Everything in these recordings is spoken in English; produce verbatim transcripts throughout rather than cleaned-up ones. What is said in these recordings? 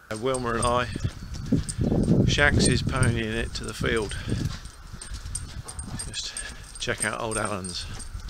Wilma and I, Shanks is ponying it to the field. Just check out old Alan's.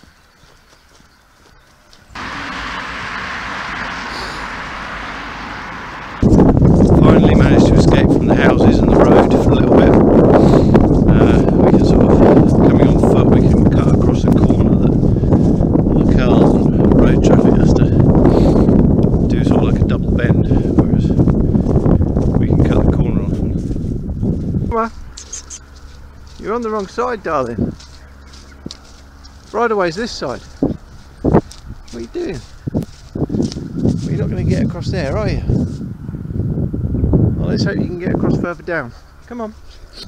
Finally managed to escape from the houses and the road for a little bit. Uh, we can sort of, coming on foot, we can cut across a corner that all the cars and road traffic has to do, sort of like a double bend, whereas we can cut the corner off. Come on, you're on the wrong side, darling. Right away's this side. What are you doing? Well, you're not going to get across there, are you? Well, let's hope you can get across further down. Come on.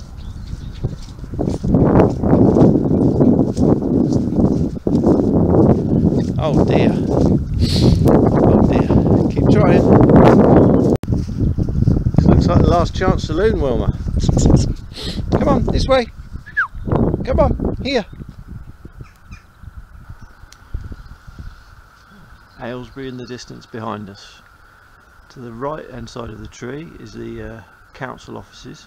Oh dear. Oh dear. Keep trying. This looks like the last chance saloon, Wilma. Come on, this way. Come on, here. Aylesbury in the distance behind us. To the right hand side of the tree is the uh, council offices,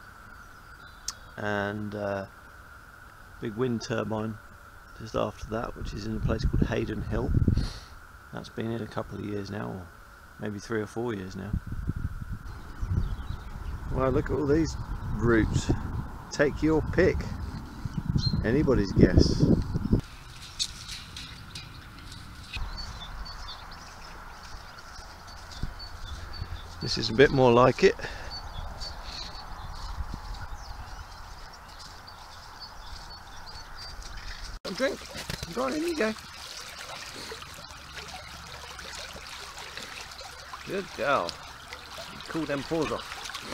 and uh, big wind turbine just after that, which is in a place called Hayden Hill. That's been in a couple of years now, or maybe three or four years now. Well, look at all these routes. Take your pick. Anybody's guess. This is a bit more like it. Drink. Go on, in you go. Good girl. Cool them paws off.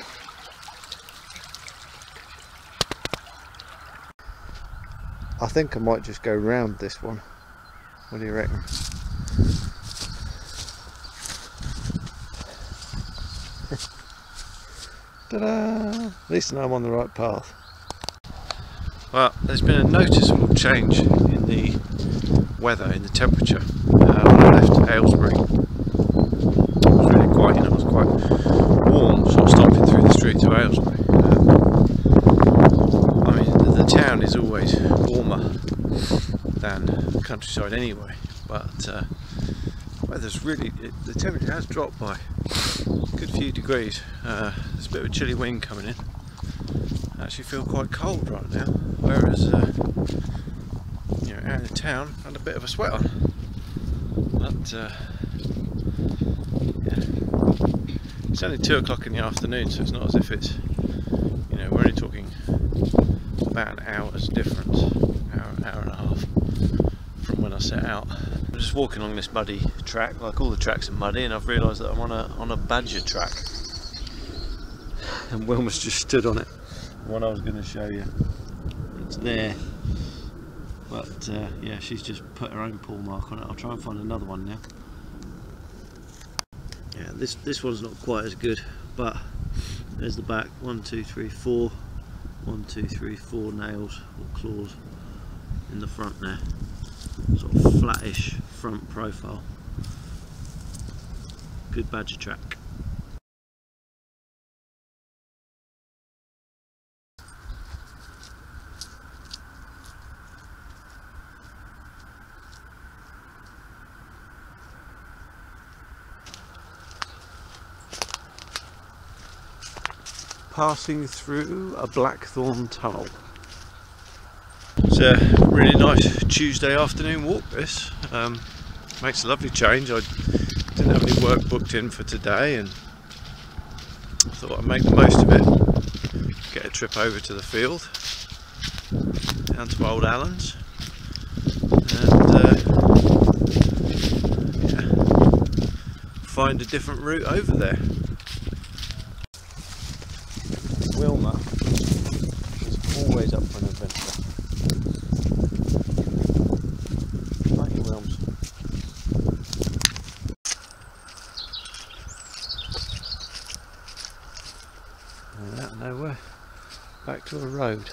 I think I might just go round this one. What do you reckon? Ta-da! At least I know I'm on the right path. Well, there's been a noticeable change in the weather, in the temperature. Uh, when I left Aylesbury, it was really quite, you know, it was quite warm, sort of stomping through the streets of Aylesbury. Um, I mean, the, the town is always warmer than the countryside anyway, but uh, weather's really, it, the temperature has dropped by a good few degrees. Uh, there's a bit of a chilly wind coming in. I actually feel quite cold right now, whereas uh, you know, out in the town I had a bit of a sweat on. But uh, yeah, it's only two o'clock in the afternoon, so it's not as if it's, you know, we're only talking about an hour's difference, hour, hour and a half from when I set out. I'm just walking along this muddy track, like all the tracks are muddy, and I've realised that I'm on a on a badger track, and Wilma's just stood on it. What I was going to show you, it's there, but uh, yeah, she's just put her own paw mark on it. I'll try and find another one now. Yeah, this this one's not quite as good, but there's the back. One, two, three, four. One, two, three, four nails or claws in the front there. Sort of flattish front profile. Good badger track. Passing through a blackthorn tunnel. It's a really nice Tuesday afternoon walk, this. Um, makes a lovely change. I didn't have any work booked in for today, and I thought I'd make the most of it. Get a trip over to the field, down to old Alan's, and uh, yeah, find a different route over there. Wilma is always up for an adventure. Aren't you, Wilms? And out of nowhere, back to a road.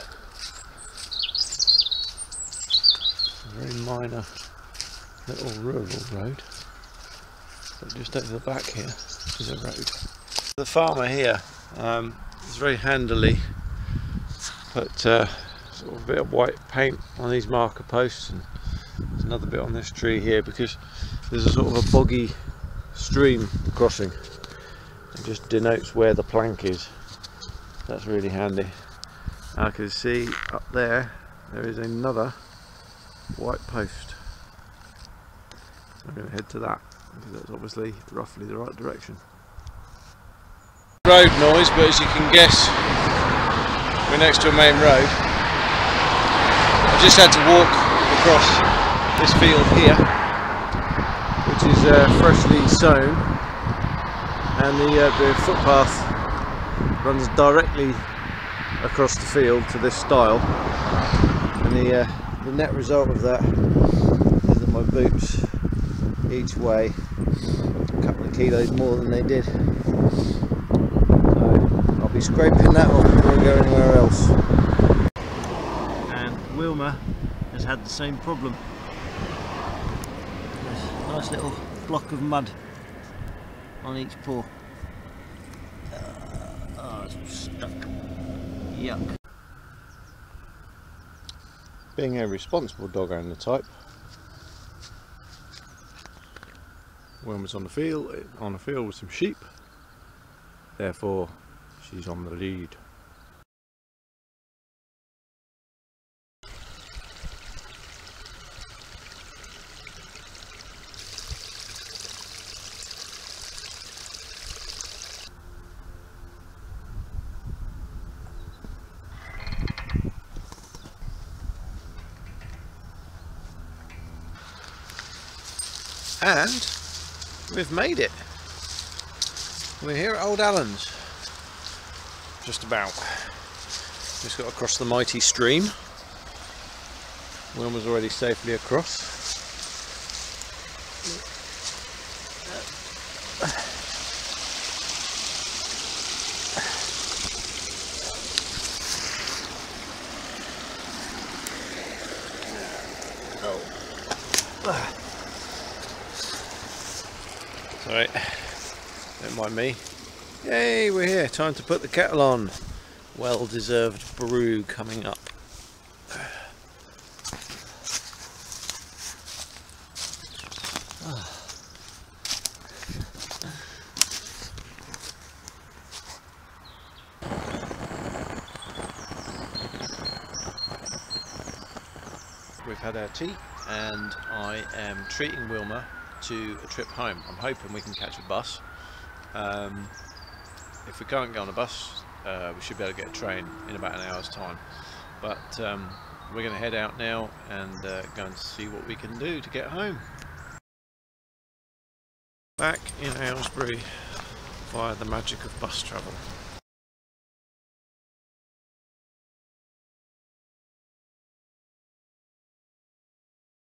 A very minor little rural road. But just over the back here is a road. The farmer here um, is very handily put uh, sort of a bit of white paint on these marker posts, and there's another bit on this tree here because there's a sort of a boggy stream crossing. It just denotes where the plank is. That's really handy. I can see up there there is another white post. I'm going to head to that because that's obviously roughly the right direction. Road noise, but as you can guess, we're next to a main road. I just had to walk across this field here, which is uh, freshly sown, and the, uh, the footpath runs directly across the field to this stile, and the, uh, the net result of that is that my boots each weigh a couple of kilos more than they did. So I'll be scraping that off before I go anywhere else. And Wilma has had the same problem. There's a nice little block of mud on each paw. Uh, oh, it's stuck. Yuck. Being a responsible dog owner type, Wilma's on the field, on the field with some sheep, therefore she's on the lead. And we've made it. We're here at Old Allen's. Just about. Just got across the mighty stream. Wilma's already safely across. Oh. Sorry, don't mind me. Yay, we're here. Time to put the kettle on. Well-deserved brew coming up. We've had our tea and I am treating Wilma to a trip home. I'm hoping we can catch a bus. Um, if we can't get on a bus, uh, we should be able to get a train in about an hour's time. But um, we're going to head out now and uh, go and see what we can do to get home. Back in Aylesbury via the magic of bus travel.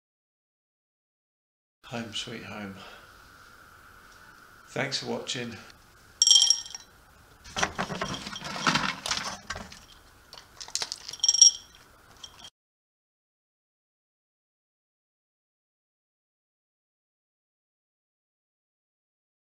Home sweet home. Thanks for watching.